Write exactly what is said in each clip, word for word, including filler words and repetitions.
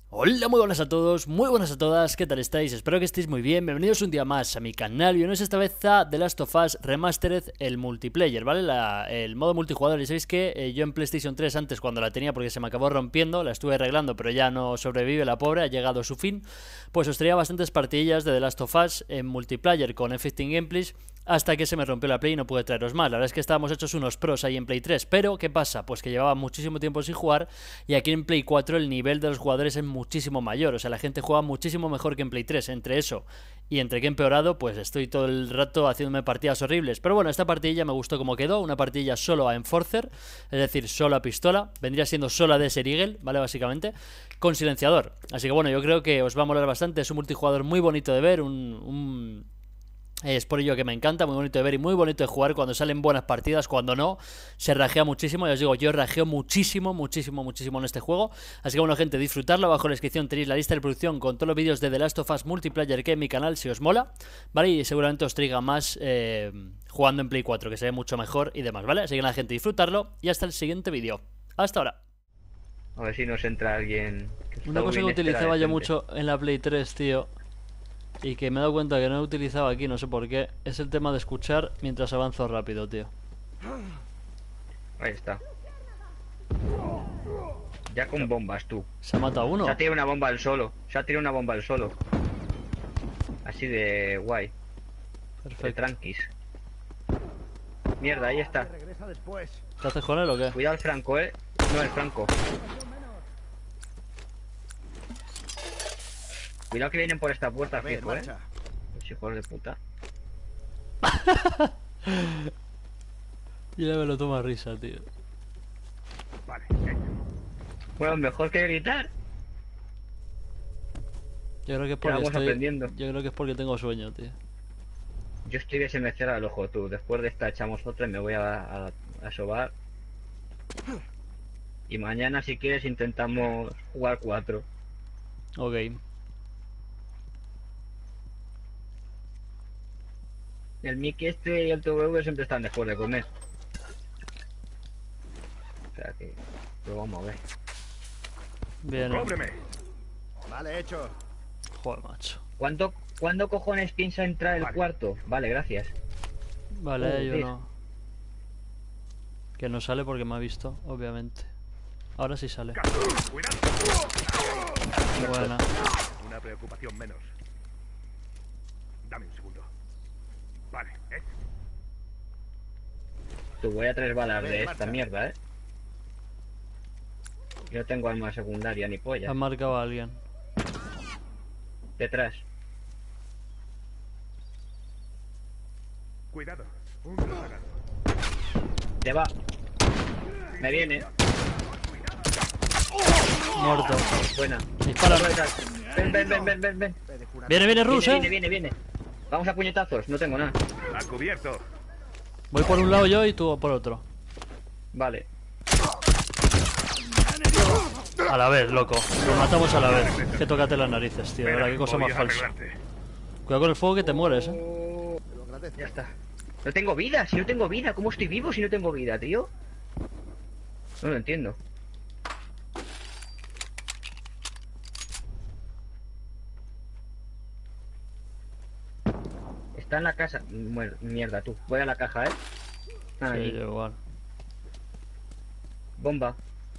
Hola, muy buenas a todos, muy buenas a todas, ¿qué tal estáis? Espero que estéis muy bien, bienvenidos un día más a mi canal. Y no es esta vez a The Last of Us Remastered, el multiplayer, ¿vale? La, el modo multijugador. Y sabéis que eh, yo en PlayStation tres antes, cuando la tenía porque se me acabó rompiendo, la estuve arreglando pero ya no sobrevive la pobre, ha llegado a su fin. Pues os traía bastantes partidillas de The Last of Us en multiplayer con F quince Gameplays, hasta que se me rompió la Play y no pude traeros más. La verdad es que estábamos hechos unos pros ahí en Play tres, pero ¿qué pasa? Pues que llevaba muchísimo tiempo sin jugar y aquí en Play cuatro el nivel de los jugadores es muchísimo mayor. O sea, la gente juega muchísimo mejor que en Play tres. Entre eso y entre que he empeorado, pues estoy todo el rato haciéndome partidas horribles. Pero bueno, esta partidilla me gustó como quedó. Una partidilla solo a Enforcer, es decir, solo a pistola. Vendría siendo solo a Desert Eagle, ¿vale? Básicamente, con silenciador. Así que bueno, yo creo que os va a molar bastante. Es un multijugador muy bonito de ver, un... un Es por ello que me encanta, muy bonito de ver y muy bonito de jugar cuando salen buenas partidas. Cuando no, se rajea muchísimo. Ya os digo, yo rajeo muchísimo, muchísimo, muchísimo en este juego. Así que bueno, gente, disfrutarlo. Abajo en la descripción tenéis la lista de producción con todos los vídeos de The Last of Us Multiplayer que hay en mi canal, si os mola, ¿vale? Y seguramente os traiga más eh, jugando en Play cuatro, que se ve mucho mejor y demás, ¿vale? Así que nada, gente, disfrutarlo y hasta el siguiente vídeo. Hasta ahora. A ver si nos entra alguien que Una está cosa que bien espera utilizaba yo decente. mucho en la Play tres, tío, y que me he dado cuenta que no he utilizado aquí, no sé por qué, es el tema de escuchar mientras avanzo rápido, tío. Ahí está. Ya con bombas, tú. ¿Se ha matado Se uno? ha tirado una bomba al solo. Se ha tirado una bomba al solo. Así de guay. De Perfecto. tranquis. Mierda, ahí está. ¿Qué haces con él o qué? Cuidado el Franco, eh. No, el Franco. Cuidado que vienen por esta puerta, fijo, eh. Los hijos de puta. Y ya me lo toma risa, tío. Vale, Bueno, mejor que gritar. Yo creo que es Ya porque vamos estoy... aprendiendo. Yo creo que es porque tengo sueño, tío. Yo estoy de se me cierra el ojo, tú. Después de esta echamos otra y me voy a, a, a sobar. Y mañana, si quieres, intentamos jugar cuatro. Ok. El Mickey este y el T V V siempre están después de comer. O sea que lo vamos a ver. Bien. cóbreme. Vale, hecho. Joder, macho. ¿Cuándo, ¿cuándo cojones piensa entrar el Vale. cuarto? Vale, gracias. Vale, hay Joder. uno. Que no sale porque me ha visto, obviamente. Ahora sí sale. Cuidado. Buena. Una preocupación menos. Dame un segundo. Vale, eh. Tú voy a tres balas Bien, de esta marcha. mierda, eh. Yo no tengo arma secundaria ni polla. Han marcado a alguien. Detrás. Cuidado. Un rezagado. Te va. Me viene. Muerto. Buena. Dispara. Ven, ven, ven, ven, ven, ven. Viene, viene Rus, Viene, viene, eh. viene, viene. Vamos a puñetazos. No tengo nada. Ha cubierto. Voy por un lado yo y tú por otro. Vale. A la vez, loco. Lo matamos a la vez. Que tócate las narices, tío. De verdad, qué cosa más Podías falsa. arreglarte. Cuidado con el fuego que te mueres, eh. Oh, ya está. No tengo vida, si no tengo vida. ¿Cómo estoy vivo si no tengo vida, tío? No lo entiendo. Está en la casa. Muer- Mierda, tú. Voy a la caja, ¿eh? Ahí. Sí, yo igual. Bomba.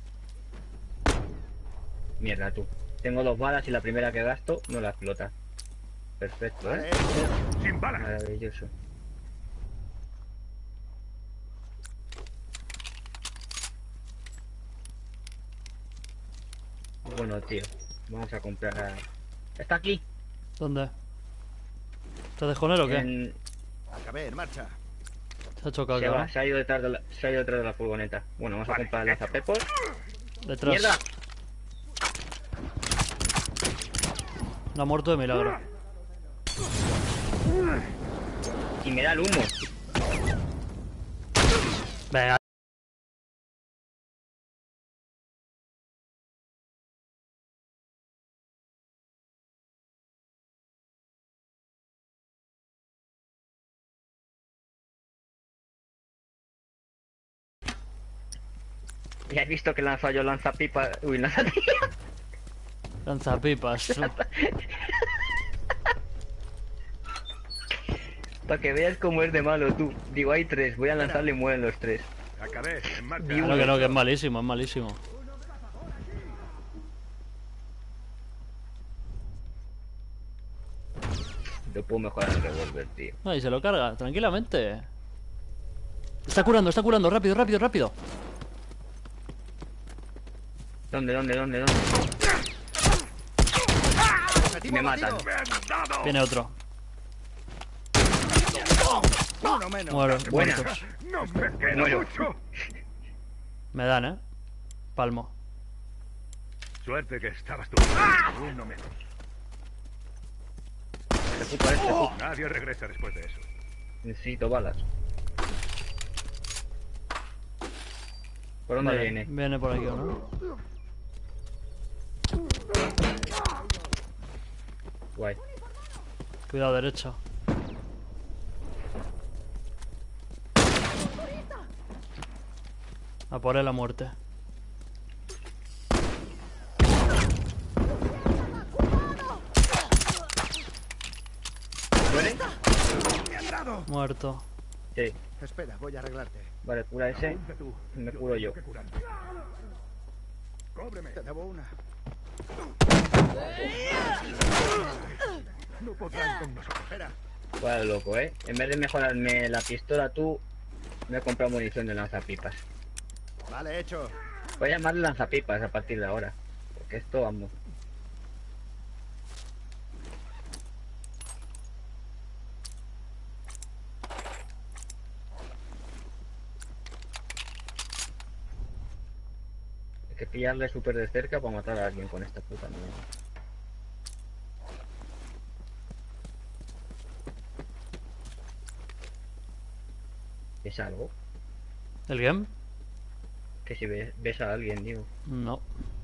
Mierda, tú. Tengo dos balas y la primera que gasto no la explota. Perfecto, Vale, ¿eh? hecho. Sin balas. Maravilloso. Bueno, tío. Vamos a comprar... Está aquí. ¿Dónde? ¿Te dejo en él o qué? En... Acabé, en marcha. Se ha chocado, Se va, cabrón. se ha ido detrás de la, se ha ido detrás de la furgoneta. Bueno, vamos a Vale, comprar hecho. lanzapepos. Detrás. ¡Mierda! No ha muerto de milagro. Y me da el humo. Venga. Ya has visto que lanza yo lanzapipa. Uy, lanzapipa. Lanzapipas. Para que veas cómo es de malo tú. Digo, hay tres, voy a lanzarle y mueren los tres. Acabé, en marcha. Di No, que no, que es malísimo, es malísimo. Yo puedo mejorar el revólver, tío. No, y se lo carga, tranquilamente. Está curando, está curando, rápido, rápido, rápido. ¿Dónde, dónde, dónde, dónde? Me matan. ¡Me han dado! Viene otro. Uno menos. Muero, Buena. muertos. ¡No me queda Muero. mucho! Me dan, eh. Palmo. Suerte que estabas tú. Uno menos. Recupera este, tú. Nadie regresa después de eso. Necesito balas. ¿Por dónde Vale, viene? viene por aquí, ¿no? Guay. Cuidado, derecha. A por él la muerte. ¿Muere? Muerto. Sí. Espera, voy a arreglarte. Vale, cura ese. Tú. Me curo yo. Que curarme. Cóbreme. Te debo una. No podrán con nosotros. Espera. Vale, loco, eh. En vez de mejorarme la pistola, tú me he comprado munición de lanzapipas. Vale, hecho. Voy a llamarle lanzapipas a partir de ahora. Porque esto, vamos. Hay que pillarle súper de cerca para matar a alguien con esta puta mierda. ¿Es algo? ¿El game? Que si ves, ves a alguien, digo. No.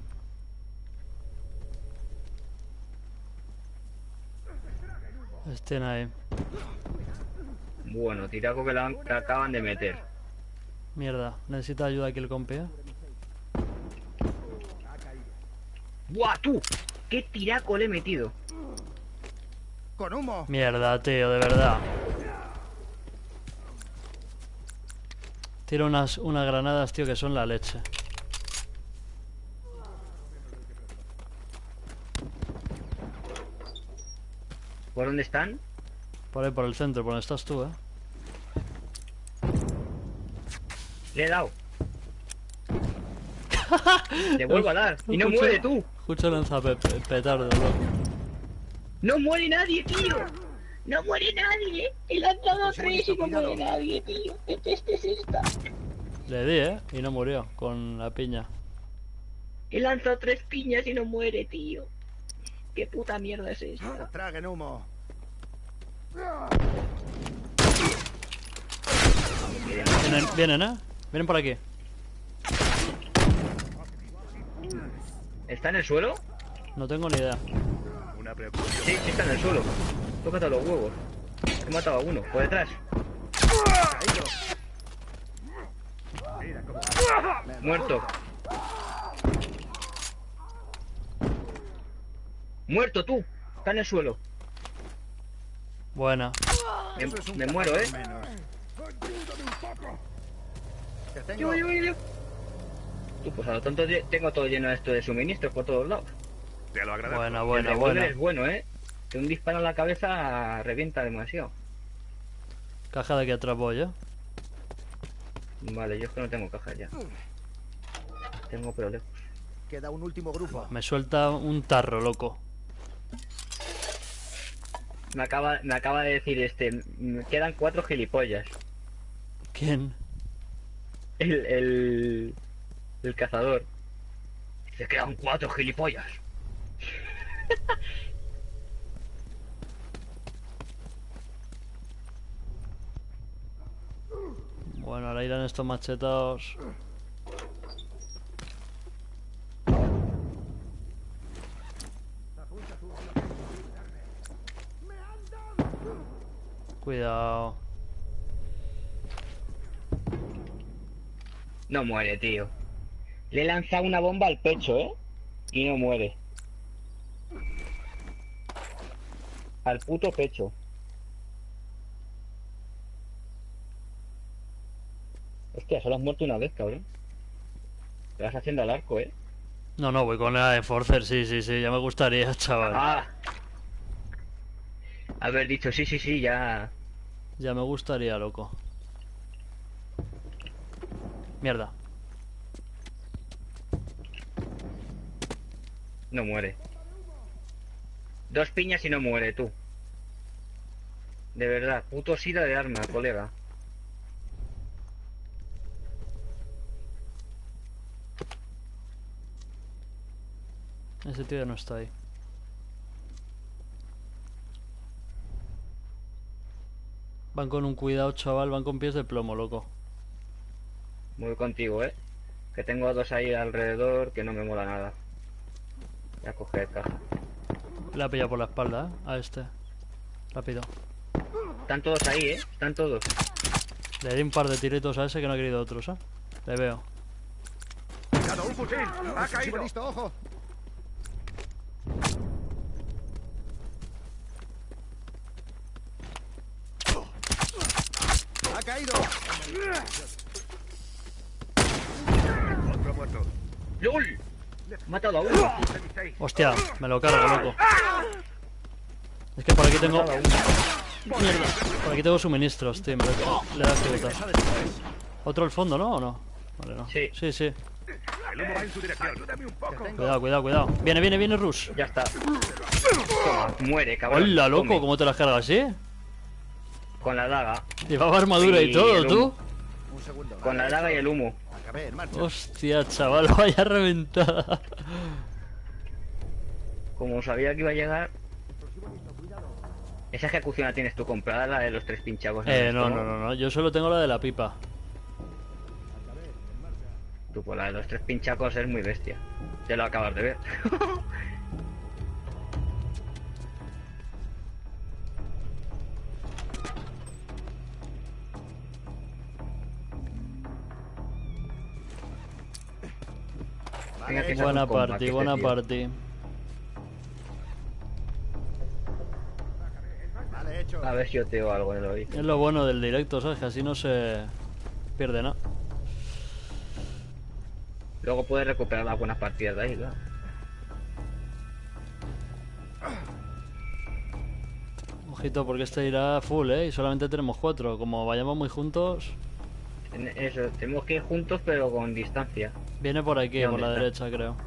Estén ahí. Bueno, tiraco que, la, que acaban de meter. Mierda, necesita ayuda aquí el compi, ¿eh? ¡Buah, tú! ¡Qué tiraco le he metido! Con humo. Mierda, tío, de verdad. Tira unas, unas granadas, tío, que son la leche. ¿Por dónde están? Por ahí, por el centro, por donde estás tú, ¿eh? Le he dado. Le vuelvo a dar. Y no muere tú. Escucha lanza pe pe petardo, loco. No muere nadie, tío. No muere nadie. He lanzado tres y no muere nadie, tío. ¿Qué peste es esta? Le di, ¿eh? Y no murió con la piña. He lanzado tres piñas y no muere, tío. ¿Qué puta mierda es esta? Traguen humo. Vienen, vienen, ¿eh? Vienen por aquí. ¿Está en el suelo? No tengo ni idea. Una preocupación. Sí, sí está en el suelo. Tócate los huevos. He matado a uno. Por detrás. Caído. Mira cómo. Muerto. Muerto tú. Está en el suelo. Buena. Me, Eso es un me muero, eh. menos. Ayúdame un poco. Te tengo. Yo, yo, yo. Tú, pues a lo tonto lle- tengo todo lleno esto de suministros por todos lados. Te lo agradezco. Buena, El buena, revólver buena. es bueno, eh. Que un disparo en la cabeza revienta demasiado. Caja de aquí atrás voy, ¿eh? Vale, yo es que no tengo cajas ya. Tengo pero lejos. Queda un último grupo. Me suelta un tarro, loco. Me acaba, me acaba de decir este. Me quedan cuatro gilipollas. ¿Quién? El, el, el cazador. Se quedan cuatro gilipollas. Bueno, ahora irán estos machetados. Cuidado. No muere, tío. Le he lanzado una bomba al pecho, ¿eh? Y no muere. Al puto pecho. Hostia, solo has muerto una vez, cabrón. Te vas haciendo al arco, eh. No, no, voy con la Enforcer, sí, sí, sí, ya me gustaría, chaval. Ah. Haber dicho sí, sí, sí, ya. Ya me gustaría, loco. Mierda. No muere. Dos piñas y no muere, tú. De verdad, puto sida de arma, colega. Ese tío ya no está ahí. Van con un cuidado, chaval, van con pies de plomo, loco. Muy contigo, eh. Que tengo a dos ahí alrededor que no me mola nada. Voy a coger caja. Le ha pillado por la espalda, ¿eh? A este. Rápido. Están todos ahí, eh. Están todos. Le di un par de tiritos a ese que no ha querido otros, ¿eh? Le veo. ¡Cuidado, un fusil! ¡Ha caído! Listo, ojo. Ha caído. Otro muerto. ¡Lol! He matado a uno. Hostia, me lo cargo, loco. Es que por aquí tengo... Mierda. Por aquí tengo suministros, tío. Me lo... Le das que botar. ¿Otro al fondo, no? ¿O no? Vale, no. Sí. Sí, sí. El humo va en su dirección. Ayúdame un poco. Cuidado, cuidado, cuidado. Viene, viene, viene Rush. Ya está. Toma, muere, cabrón. Hola, loco, Come. ¿cómo te las cargas así? Con la daga. Llevaba armadura y Sí, todo, el tú. humo. Un segundo. Con la daga y el humo. Acabé, en marcha. Hostia, chaval, vaya reventada. Como sabía que iba a llegar. ¿Esa ejecución la tienes tú comprada, la de los tres pinchagos? en Eh, el no, no, estómago? no, no. Yo solo tengo la de la pipa. Tú, pues la de los tres pinchacos es muy bestia. Ya lo acabas de ver. Venga, que Buena saca un compa, party, que buena este tío. party. Vale, hecho. A ver si yo teo algo en el oído. Es lo bueno del directo, ¿sabes? Que así no se pierde nada. Luego puedes recuperar las buenas partidas de ahí, claro. Ojito, porque este irá full, ¿eh? Y solamente tenemos cuatro. Como vayamos muy juntos... En eso, tenemos que ir juntos pero con distancia. Viene por aquí, ¿Y por dónde la está? derecha, creo.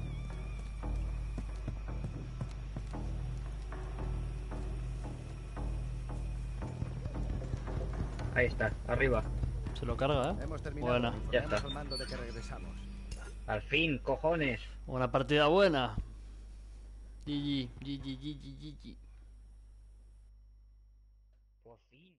Ahí está, arriba. Se lo carga, ¿eh? Hemos terminado. Buena. Ya Informamos está. al mando de que regresamos. Al fin, cojones. Una partida buena. G G, G G, G G, G G.